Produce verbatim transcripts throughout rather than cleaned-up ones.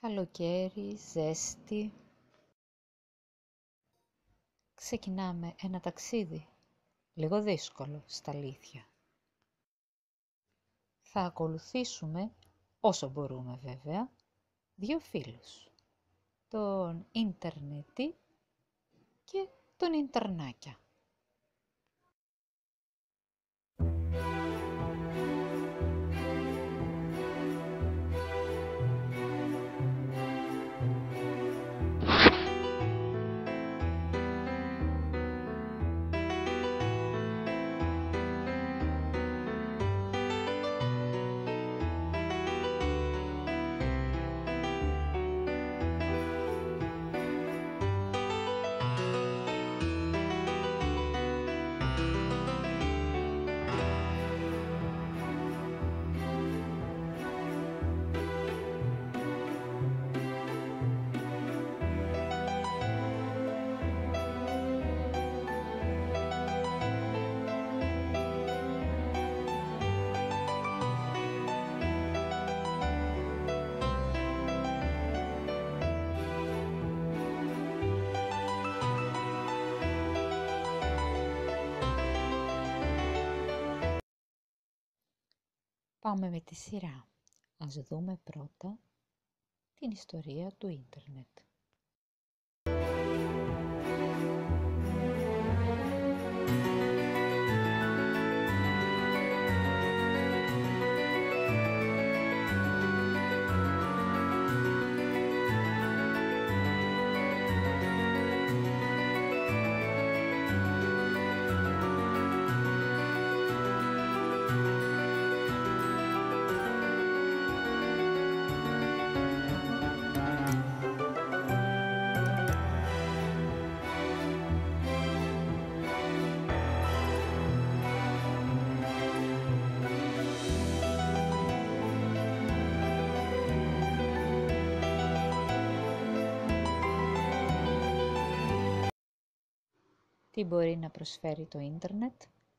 Καλοκαίρι, ζέστη. Ξεκινάμε ένα ταξίδι, λίγο δύσκολο στα αλήθεια. Θα ακολουθήσουμε, όσο μπορούμε βέβαια, δύο φίλους. Τον Ιντερνετή και τον Ιντερνάκια. Πάμε με τη σειρά. Ας δούμε πρώτα την ιστορία του ίντερνετ. Τι μπορεί να προσφέρει το ίντερνετ?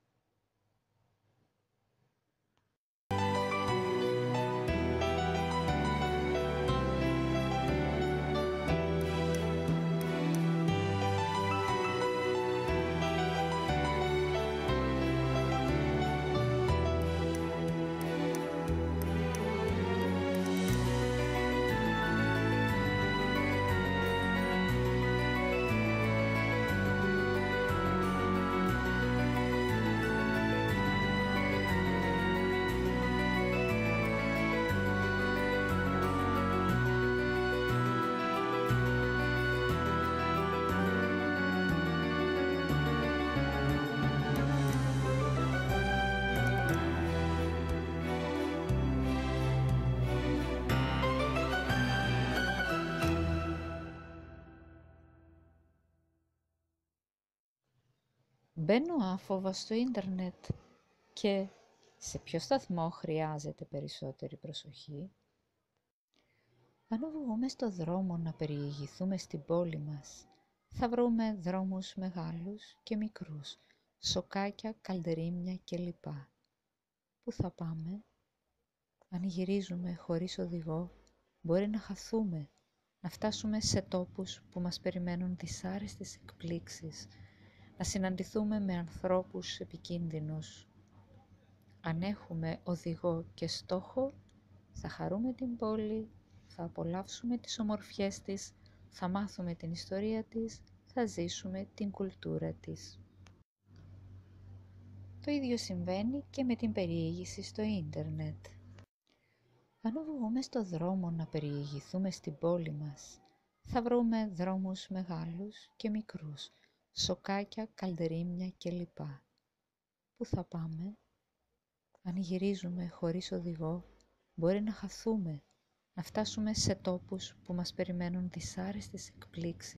Μπαίνω άφοβα στο ίντερνετ και σε ποιο σταθμό χρειάζεται περισσότερη προσοχή? Αν βγούμε στο δρόμο να περιηγηθούμε στην πόλη μας, θα βρούμε δρόμους μεγάλους και μικρούς, σοκάκια, καλντερίμια κλπ. Πού θα πάμε? Αν γυρίζουμε χωρίς οδηγό, μπορεί να χαθούμε, να φτάσουμε σε τόπους που μας περιμένουν δυσάρεστες εκπλήξεις, να συναντηθούμε με ανθρώπους επικίνδυνους. Αν έχουμε οδηγό και στόχο, θα χαρούμε την πόλη, θα απολαύσουμε τις ομορφιές της, θα μάθουμε την ιστορία της, θα ζήσουμε την κουλτούρα της. Το ίδιο συμβαίνει και με την περιήγηση στο ίντερνετ. Αν βγούμε στο δρόμο να περιηγηθούμε στην πόλη μας, θα βρούμε δρόμους μεγάλους και μικρούς, σοκάκια, καλντερίμια κλπ. Πού θα πάμε? Αν γυρίζουμε χωρίς οδηγό, μπορεί να χαθούμε, να φτάσουμε σε τόπους που μας περιμένουν δυσάρεστες εκπλήξεις,